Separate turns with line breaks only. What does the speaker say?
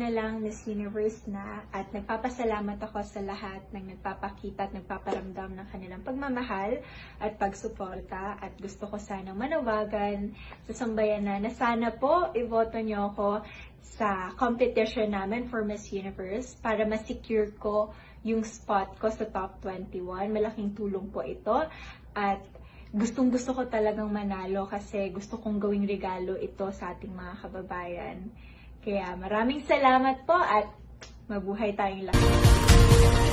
na lang Miss Universe na at nagpapasalamat ako sa lahat ng nagpapakita at nagpaparamdam ng kanilang pagmamahal at pagsuporta at gusto ko sanang manawagan sa sambayanan na sana po iboto niyo ako sa competition namin for Miss Universe para ma-secure ko yung spot ko sa top 21. Malaking tulong po ito at gustong-gusto ko talagang manalo kasi gusto kong gawing regalo ito sa ating mga kababayan. Kaya maraming salamat po at mabuhay tayong lahat.